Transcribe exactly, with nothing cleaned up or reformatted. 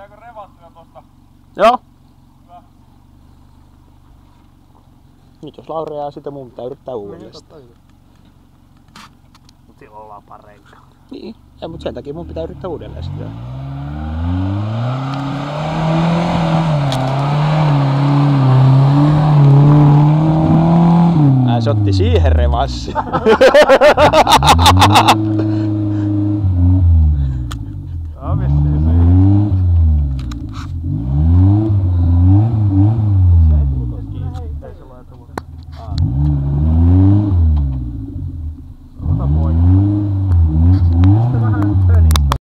Tehdäänkö revanssia tosta? Joo. Hyvä. Nyt jos Lauri jää, sitten mun pitää yrittää uudelleen. Mut silloin ollaan pareikka. Niin, ja, mut sen takia mun pitää yrittää uudelleen sitten. Ää, se otti siihen revanssi.